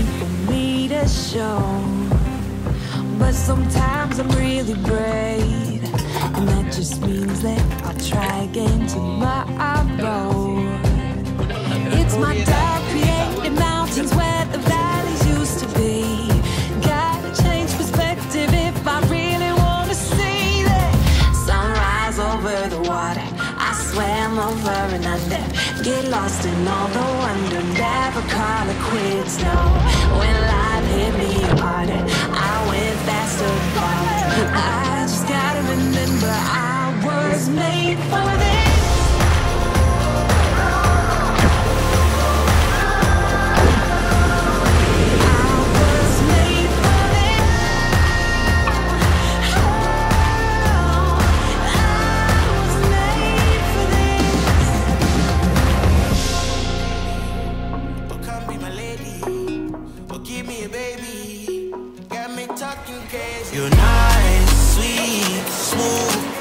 for me to show. But sometimes I'm really brave, and that just means that I'll try again tomorrow. It's my dark created mountains where the valleys used to be. Gotta change perspective if I really wanna see that sunrise over the water. I swam over and under, get lost in all the wonder, never call it quits, no. When life hit me harder, I went faster, farther. I just gotta remember I was made for this. You're nice, sweet, smooth.